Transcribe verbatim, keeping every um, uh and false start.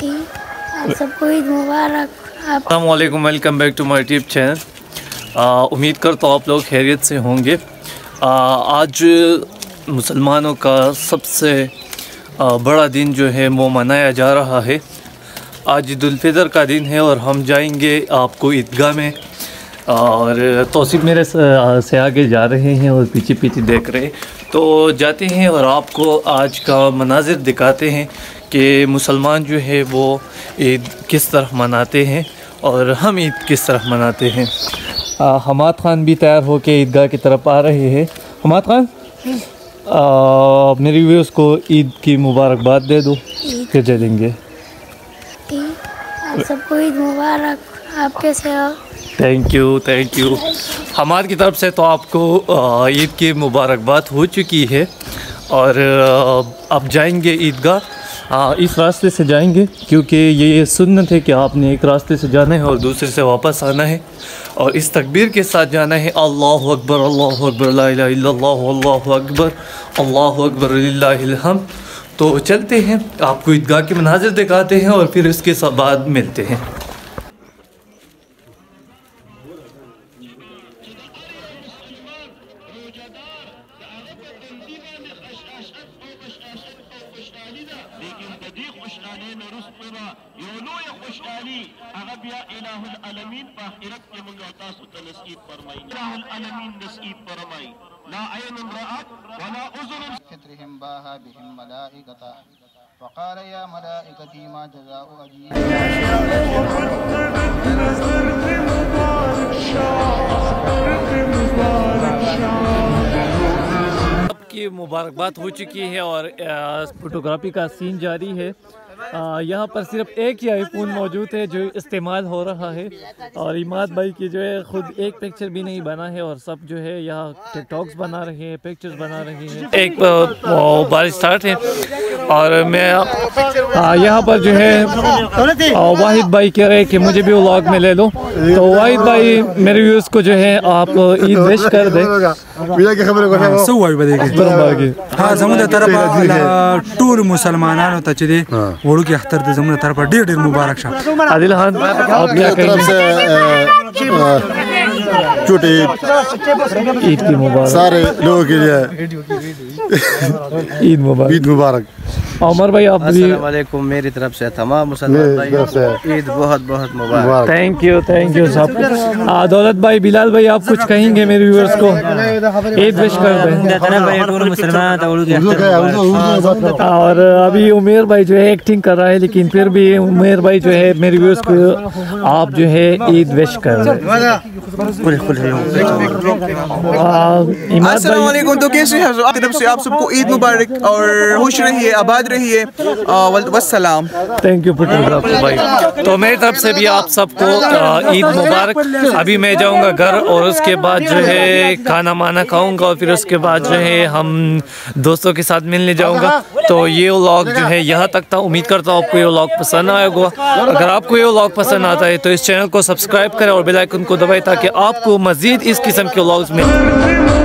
सबको ईद मुबारक। अस्सलाम वालेकुम, welcome back to my YouTube channel. उम्मीद करता हूँ आप लोग खैरियत से होंगे। आ, आज मुसलमानों का सबसे आ, बड़ा दिन जो है वो मनाया जा रहा है। आज ईद उल फितर का दिन है और हम जाएंगे आपको ईदगाह में। और तौसीफ मेरे से आगे जा रहे हैं और पीछे पीछे देख रहे हैं, तो जाते हैं और आपको आज का मनाजिर दिखाते हैं कि मुसलमान जो है वो ईद किस तरह मनाते हैं और हम ईद किस तरह मनाते हैं। आ, हमाद ख़ान भी तैयार होकर ईदगाह की तरफ आ रहे हैं। हमाद ख़ान, मेरे व्यूअर्स को ईद की मुबारकबाद दे दो, फिर चलेंगे। सबको ईद मुबारक। आप कैसे हो? Thank you thank you. Hamad की तरफ से तो आपको ईद की मुबारकबाद हो चुकी है और अब जाएंगे ईदगाह। इस रास्ते से जाएंगे क्योंकि ये सुन्नत है कि आपने एक रास्ते से जाना है और दूसरे से वापस आना है और इस तकबीर के साथ जाना है, अल्लाहु अकबर अल्लाहु अकबर ला इलाहा इल्लल्लाह अल्लाहु अकबर अल्लाहु अकबर लिल्लाहिल हम्द। तो चलते हैं, आपको ईदगाह के मनाज़िर दिखाते हैं और फिर इसके बाद मिलते हैं। وقال يا ملائكتي ما جزاء आपकी मुबारकबाद हो चुकी है और फोटोग्राफी का सीन जारी है। यहाँ पर सिर्फ एक ही आईफोन मौजूद है जो इस्तेमाल हो रहा है और इमाद भाई की जो है ख़ुद एक पिक्चर भी नहीं बना है और सब जो है यहाँ टिकटॉक्स बना रहे हैं, पिक्चर्स बना रहे हैं। एक बारिश स्टार्ट है और मैं यहाँ पर जो है वाहिद भाई कह रहे हैं कि मुझे भी व्लॉग में ले लो, तो वाहिद भाई मेरे व्यूअर्स को जो है आप ईद विश कर दें। हाँ समुद्र तरफ टूर मुसलमानों तचदे वड़ू की अख्तर दे जमुना तरफ ढेर ढेर मुबारक शाह। आदिल खान, आप क्या कहेंगे? छोटे ईद की मुबारक सारे लोगों के लिए, ईद मुबारक ईद मुबारक। उमर भाई, आप भी अस्सलाम वालेकुम मेरी तरफ से तमाम मुसलमान भाई ईद बहुत बहुत मुबारक। थैंक यू थैंक यू सब। दौलत भाई, बिलाल भाई, आप कुछ कहेंगे मेरे व्यूअर्स को? ईद विश कर दें। और अभी उमेर भाई जो है एक्टिंग कर रहा है, लेकिन फिर भी उमेर भाई जो है मेरे व्यूअर्स को आप जो है ईद विश कर दें। अस्सलाम वालेकुम, तो कैसे हैं आप? तरफ से आप सबको ईद मुबारक और खुश रहिए, आबाद रहिए, वस्सलाम। थैंक यू फोटोग्राफर भाई। तो मेरी तरफ से भी आप सबको ईद मुबारक। अभी मैं जाऊंगा घर और उसके बाद जो है खाना माना खाऊंगा और फिर उसके बाद जो है हम दोस्तों के साथ मिलने जाऊंगा। तो ये व्लॉग जो है यहाँ तक था। उम्मीद करता हूँ आपको ये व्लॉग पसंद आया होगा। अगर आपको ये व्लॉग पसंद आता है तो इस चैनल को सब्सक्राइब करें और बेल आइकन को दबाएं ताकि आपको मज़ीद इस किस्म के व्लॉग्स मिलें।